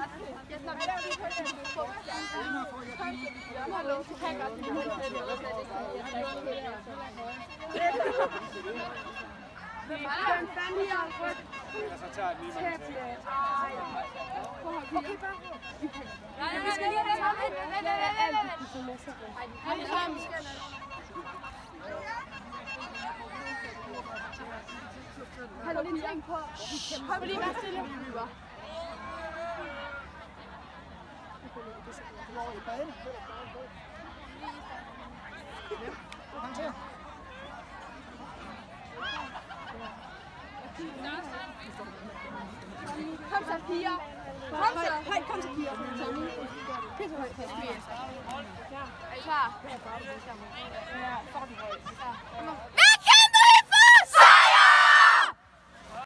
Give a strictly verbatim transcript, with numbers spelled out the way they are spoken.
Hallo, du kan godt lide det. Den stand lige om rødt. Så tager jeg den lige med. Okay, bare. Nej, vi skal lige have sammen. Vent, vent, vent, vent. Hallo, lige tænk på. Kom lige, vær stille. Kom til. Kom så, piger. Kom så. Højt, kom så, piger. Pisse højt. Er I klar? Ja, for den højt. Kom nu.